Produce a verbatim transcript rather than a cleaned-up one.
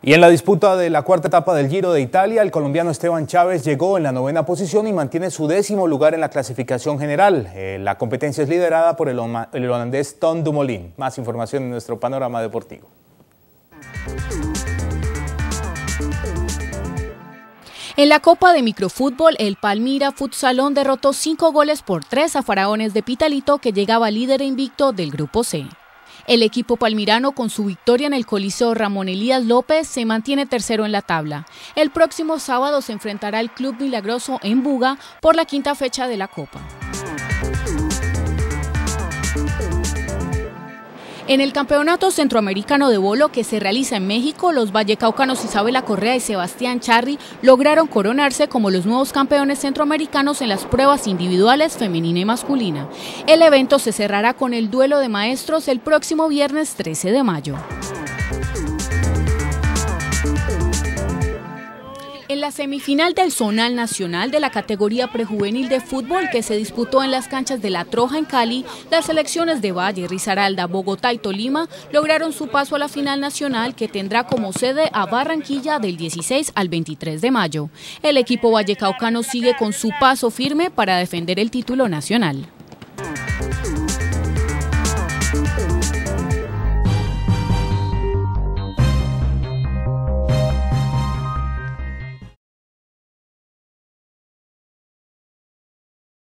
Y en la disputa de la cuarta etapa del Giro de Italia, el colombiano Esteban Chávez llegó en la novena posición y mantiene su décimo lugar en la clasificación general. Eh, la competencia es liderada por el, el holandés Tom Dumoulin. Más información en nuestro panorama deportivo. En la Copa de Microfútbol, el Palmira Futsalón derrotó cinco goles por tres a Faraones de Pitalito, que llegaba líder invicto del Grupo C. El equipo palmirano, con su victoria en el Coliseo Ramón Elías López, se mantiene tercero en la tabla. El próximo sábado se enfrentará al Club Milagroso en Buga por la quinta fecha de la Copa. En el Campeonato Centroamericano de Bolo, que se realiza en México, los vallecaucanos Isabela Correa y Sebastián Charri lograron coronarse como los nuevos campeones centroamericanos en las pruebas individuales femenina y masculina. El evento se cerrará con el duelo de maestros el próximo viernes trece de mayo. En la semifinal del Zonal Nacional de la categoría prejuvenil de fútbol, que se disputó en las canchas de La Troja en Cali, las selecciones de Valle, Risaralda, Bogotá y Tolima lograron su paso a la final nacional, que tendrá como sede a Barranquilla del dieciséis al veintitrés de mayo. El equipo vallecaucano sigue con su paso firme para defender el título nacional.